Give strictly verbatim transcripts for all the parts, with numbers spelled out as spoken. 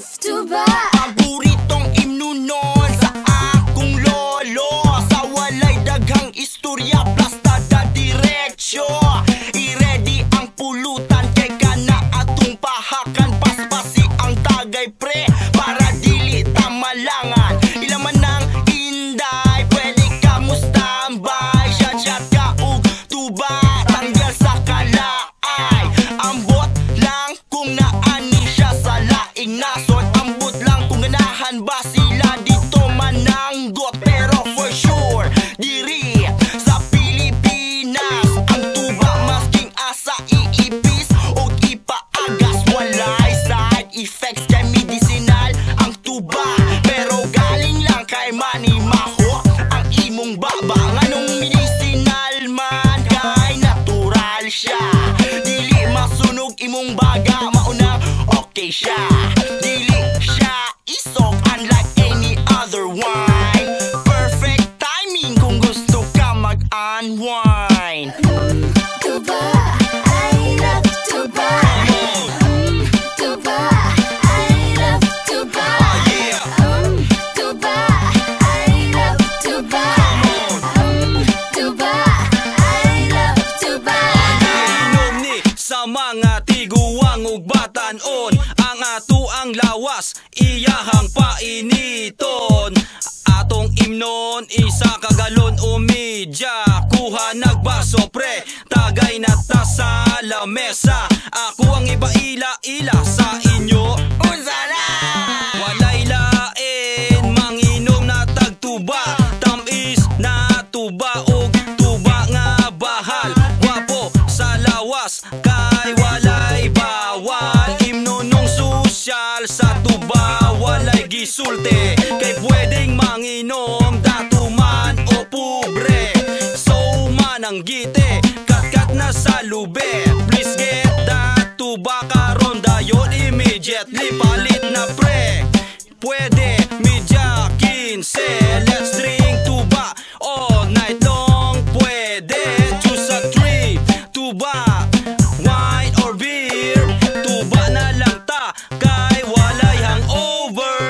love Tuba. Paboritong imno nun sa akong lolo, sa walay daghang istorya plastada diretsyo. I-ready ang pulutan kay kana atong pahakan, paspasi ang tagay pre para dili tamalangan. Ilaman ng inday, pwede ka mo standby. Shot-shot ka og tuba, tanggal sa kalaay. Ambot lang kung naani siya sa laing nasod. Ambot lang kung ganahan ba sila dito mananggot. Pero for sure, diri sa Pilipinas ang tuba masking asa iipis o ipaagas. Walay side effects kay medicinal ang tuba, pero galing lang kay Manny Maho ang imong baba. Nganong medicinal man kay natural siya, dili masunog imong baga, mauna okay siya. Dili siya isok unlike any other wine. Perfect timing kung gusto ka mag-unwind. Tuba, I love Tuba. Mm, Tuba, I love Tuba. Um, Tuba, I love Tuba. Um, Tuba, I love Tuba. Inom ni sa mga tiguang ug batan-on, ang ato ang lawas iyahang painiton. Atong imnon isa kagalon o media, kuha nagbaso pre, tagay na ta sa lamesa. Ako ang iba-ila-ila sa inyo, Unsa na? walay lain manginom na tagtuba. Tamis na tuba og tuba nga bahal, wapo sa lawas kay walay bawal. Imno nung sosyal sa tuba walay gisulte, kay pwedeng manginom datuman o pobre. So manang gite, kat-kat na sa lube. Please get that tuba karon dayon immediately, palit na pre. Pwede media kinse, let's drink tuba all night long. Pwede choose a three, tuba, wine or beer. Tuba na lang ta kay walay hangover.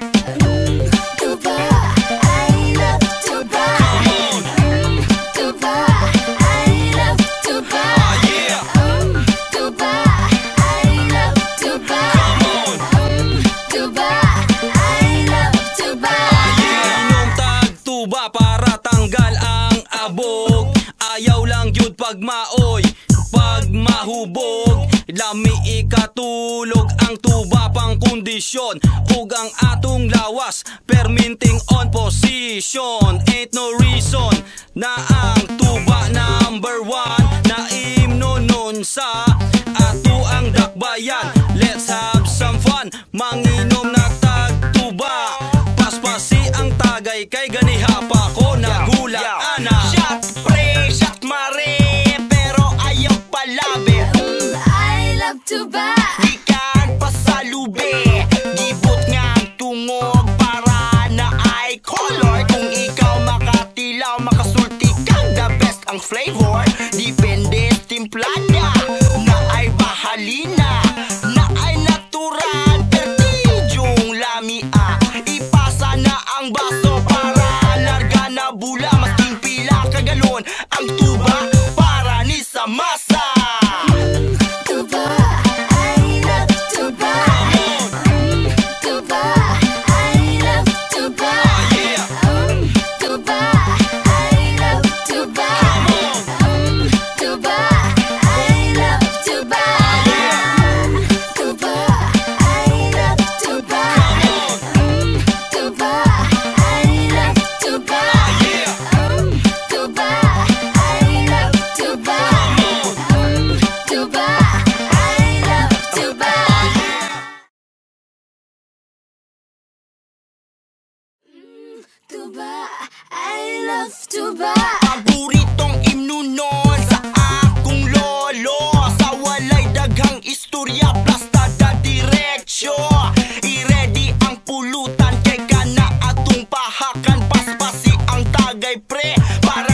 Tuba, I love Tuba. Mm, Tuba, I love Tuba. Um, Tuba, I love Tuba. Um, Tuba, I love Tuba. Inom tag tuba para tanggal ang abog. Ayaw lang yun pag maoy, pag mahubog. Lami ikatulog ang tuba pang kondisyon, ug ang atong lawas perminting on position. Ain't no reason na ang tuba number one na imno nun sa ato ang dakbayan. Let's have some fun, manginom na tag tuba. Paspasi ang tagay kay ganiha pa ko nagulat ana. Shot pre, shot mare, pero ayaw palabi. Mm, I love Tuba. Gikan pa sa lube, gibot nga ang tungog para na ay color. Kung ikaw makatilaw, makasulti kang the best ang flavor. Depende timplada, na ay bahalina, na ay natural, pertidyong lamia. Ipasa na ang baso para larga na bula, masking pila kagalon ang tuba para ni sa masa. Tuba, I love Tuba. Mm, Tuba, I love Tuba. Um, Tuba, I love Tuba. Um, Tuba, I love Tuba. Tuba, I love Tuba. Um, Tuba, I love Tuba. Um, Tuba, I love Tuba. Um, Tuba, I love Tuba. Mm, Tuba, I love Tuba. Paboritong imno nun sa akong lolo, sa walay daghang istorya plastada diretsyo. I-ready ang pulutan kay kana atong pahakan, paspasi ang tagay pre para